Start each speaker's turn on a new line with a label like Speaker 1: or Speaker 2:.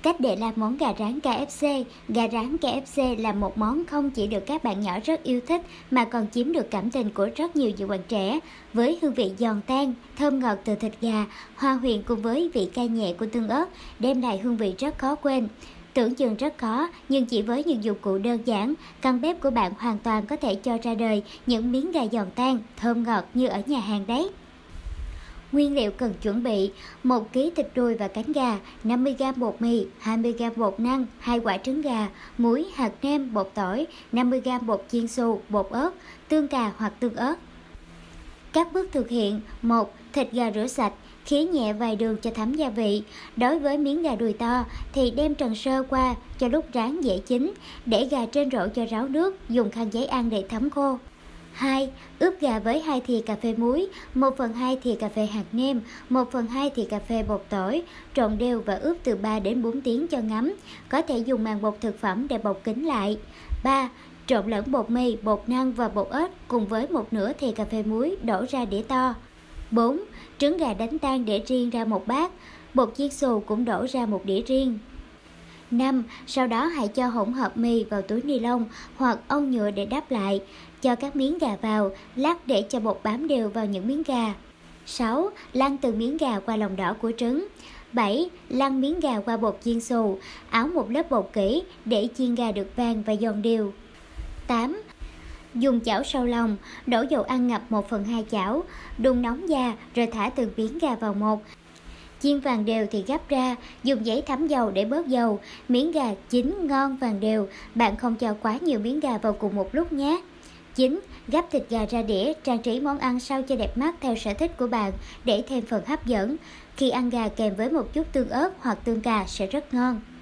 Speaker 1: Cách để làm món gà rán KFC. Gà rán KFC là một món không chỉ được các bạn nhỏ rất yêu thích mà còn chiếm được cảm tình của rất nhiều bạn trẻ. Với hương vị giòn tan, thơm ngọt từ thịt gà, hòa quyện cùng với vị cay nhẹ của tương ớt, đem lại hương vị rất khó quên. Tưởng chừng rất khó, nhưng chỉ với những dụng cụ đơn giản, căn bếp của bạn hoàn toàn có thể cho ra đời những miếng gà giòn tan, thơm ngọt như ở nhà hàng đấy. Nguyên liệu cần chuẩn bị: 1 kg thịt đùi và cánh gà, 50g bột mì, 20g bột năng, 2 quả trứng gà, muối, hạt nêm, bột tỏi, 50g bột chiên xù, bột ớt, tương cà hoặc tương ớt. Các bước thực hiện: 1. Thịt gà rửa sạch, khía nhẹ vài đường cho thấm gia vị. Đối với miếng gà đùi to thì đem trần sơ qua cho lúc rán dễ chín, để gà trên rổ cho ráo nước, dùng khăn giấy ăn để thấm khô. 2. Ướp gà với 2 thìa cà phê muối, 1/2 thìa cà phê hạt nêm, 1/2 thìa cà phê bột tỏi, trộn đều và ướp từ 3 đến 4 tiếng cho ngấm. Có thể dùng màng bột thực phẩm để bọc kín lại. 3. Trộn lẫn bột mì, bột năng và bột ớt cùng với 1/2 thìa cà phê muối đổ ra đĩa to. 4. Trứng gà đánh tan để riêng ra một bát, bột chiên xù cũng đổ ra một đĩa riêng. 5. Sau đó hãy cho hỗn hợp mì vào túi ni lông hoặc ong nhựa để đắp lại. Cho các miếng gà vào, lắc để cho bột bám đều vào những miếng gà. 6. Lăn từng miếng gà qua lòng đỏ của trứng. 7. Lăn miếng gà qua bột chiên xù, áo một lớp bột kỹ để chiên gà được vàng và giòn đều. 8. Dùng chảo sâu lòng, đổ dầu ăn ngập 1/2 chảo, đun nóng già rồi thả từng miếng gà vào một. Chiên vàng đều thì gắp ra, dùng giấy thấm dầu để bớt dầu. Miếng gà chín ngon vàng đều, bạn không cho quá nhiều miếng gà vào cùng một lúc nhé. 9. Gắp thịt gà ra đĩa, trang trí món ăn sao cho đẹp mắt theo sở thích của bạn để thêm phần hấp dẫn. Khi ăn gà kèm với một chút tương ớt hoặc tương cà sẽ rất ngon.